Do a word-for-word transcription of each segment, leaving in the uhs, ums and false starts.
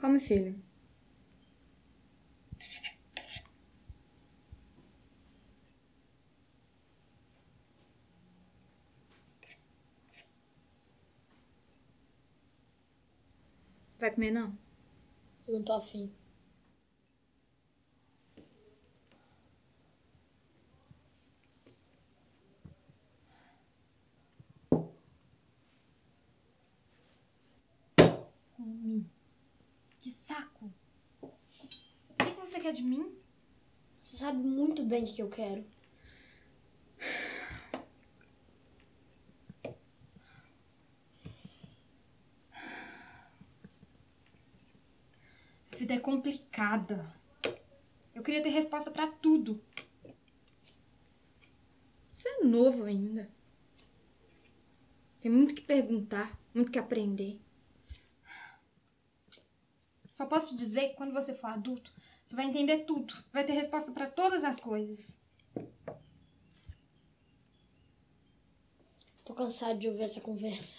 Come, filho. Vai comer, não? Eu não tô afim. Come. Que saco. O que que você quer de mim? Você sabe muito bem o que que eu quero. A vida é complicada. Eu queria ter resposta pra tudo. Você é novo ainda. Tem muito que perguntar, muito que aprender. Só posso te dizer que quando você for adulto, você vai entender tudo. Vai ter resposta pra todas as coisas. Tô cansado de ouvir essa conversa.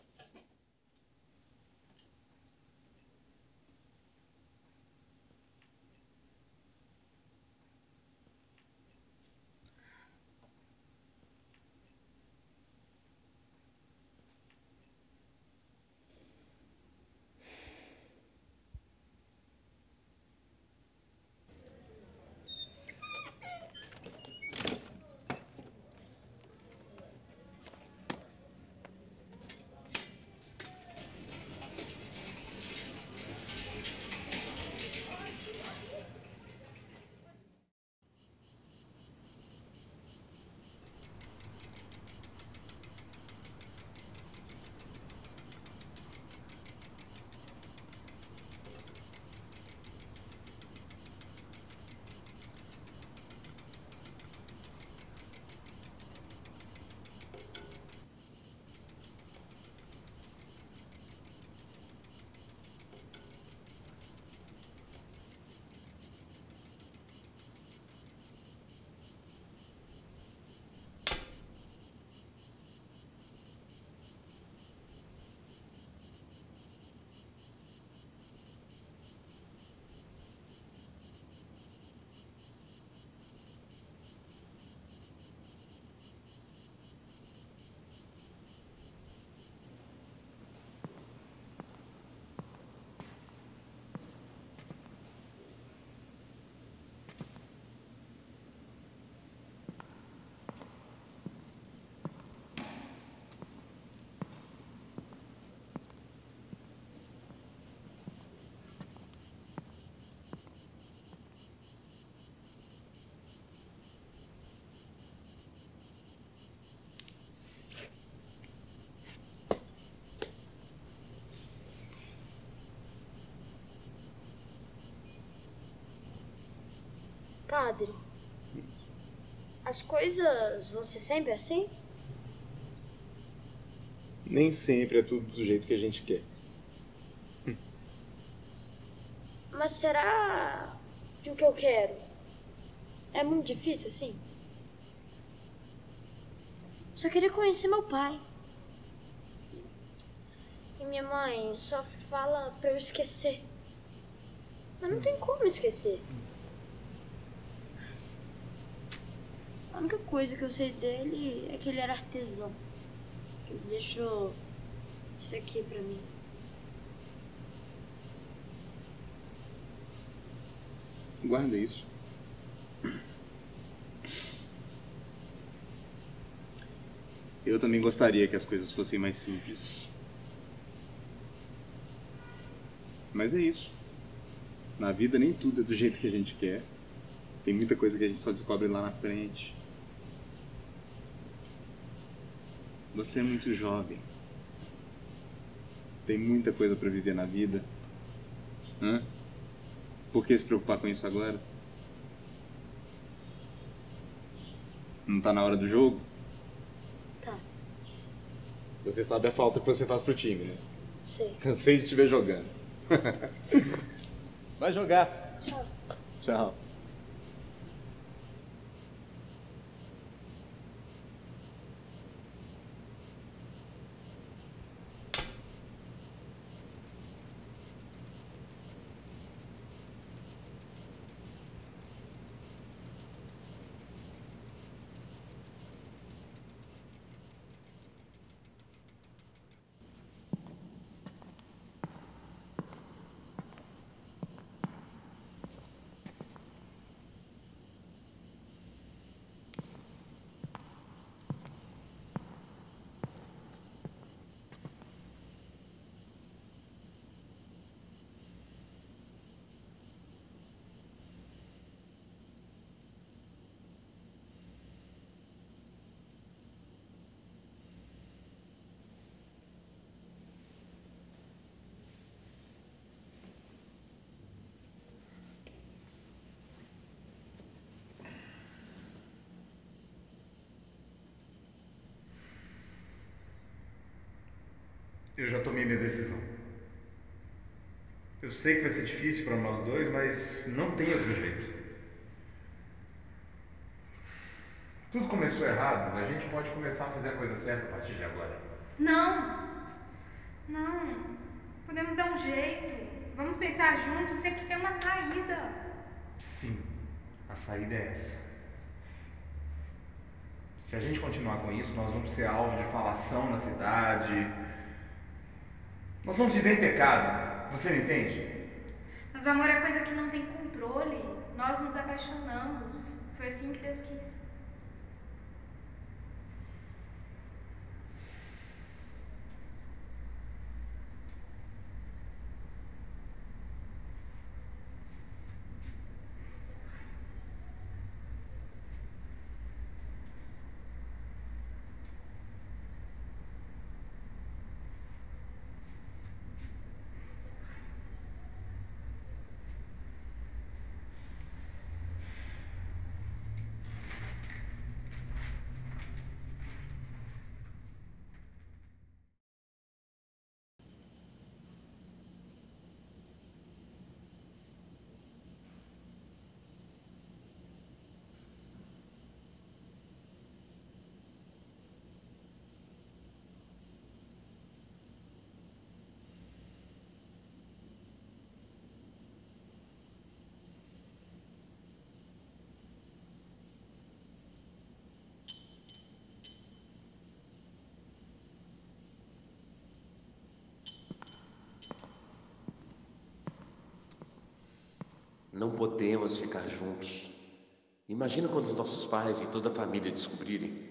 Padre, as coisas vão ser sempre assim? Nem sempre é tudo do jeito que a gente quer. Mas será que o que eu quero é muito difícil assim? Só queria conhecer meu pai. E minha mãe só fala pra eu esquecer. Mas não tem como esquecer. A única coisa que eu sei dele é que ele era artesão. Ele deixou isso aqui pra mim. Guarda isso. Eu também gostaria que as coisas fossem mais simples. Mas é isso. Na vida nem tudo é do jeito que a gente quer. Tem muita coisa que a gente só descobre lá na frente. Você é muito jovem. Tem muita coisa pra viver na vida. Hã? Por que se preocupar com isso agora? Não tá na hora do jogo? Tá, Você sabe a falta que você faz pro time, né? sei. Cansei de te ver jogando. Vai jogar. Tchau. Tchau. Eu já tomei minha decisão. Eu sei que vai ser difícil para nós dois, mas não tem outro jeito. Tudo começou errado, a gente pode começar a fazer a coisa certa a partir de agora. Não. Não. Podemos dar um jeito. Vamos pensar juntos, sempre tem uma saída. Sim, a saída é essa. Se a gente continuar com isso, nós vamos ser alvo de falação na cidade. Nós vamos viver em pecado. Você me entende? Mas o amor é coisa que não tem controle. Nós nos apaixonamos. Foi assim que Deus quis. Não podemos ficar juntos. Imagina quando os nossos pais e toda a família descobrirem.